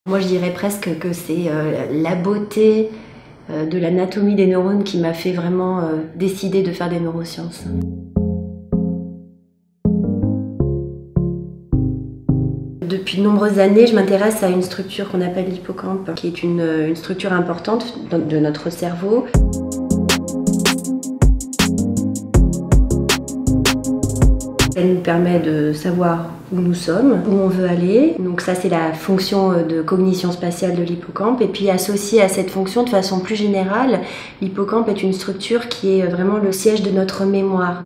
Moi, je dirais presque que c'est la beauté de l'anatomie des neurones qui m'a fait vraiment décider de faire des neurosciences. Depuis de nombreuses années, je m'intéresse à une structure qu'on appelle l'hippocampe, qui est une structure importante de notre cerveau. Elle nous permet de savoir où nous sommes, où on veut aller. Donc ça, c'est la fonction de cognition spatiale de l'hippocampe. Et puis associée à cette fonction de façon plus générale, l'hippocampe est une structure qui est vraiment le siège de notre mémoire.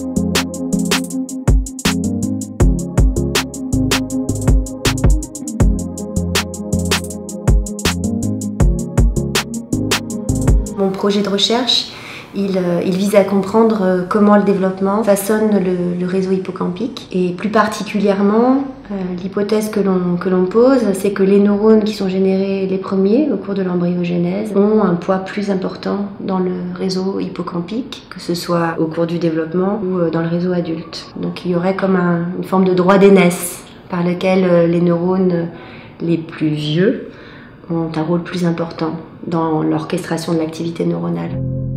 Mon projet de recherche, il vise à comprendre comment le développement façonne le réseau hippocampique. Et plus particulièrement, l'hypothèse que l'on pose, c'est que les neurones qui sont générés les premiers au cours de l'embryogenèse ont un poids plus important dans le réseau hippocampique, que ce soit au cours du développement ou dans le réseau adulte. Donc il y aurait comme une forme de droit d'aînesse par lequel les neurones les plus vieux ont un rôle plus important dans l'orchestration de l'activité neuronale.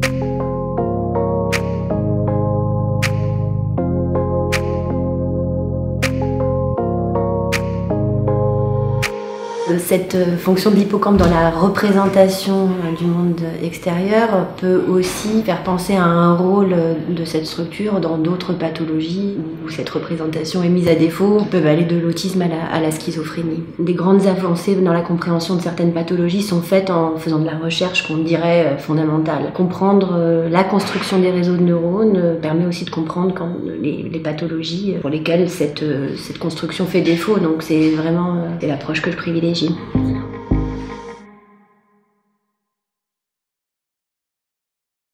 Cette fonction de l'hippocampe dans la représentation du monde extérieur peut aussi faire penser à un rôle de cette structure dans d'autres pathologies où cette représentation est mise à défaut, qui peuvent aller de l'autisme à la schizophrénie. Des grandes avancées dans la compréhension de certaines pathologies sont faites en faisant de la recherche qu'on dirait fondamentale. Comprendre la construction des réseaux de neurones permet aussi de comprendre les pathologies pour lesquelles cette construction fait défaut. Donc c'est vraiment l'approche que je privilégie.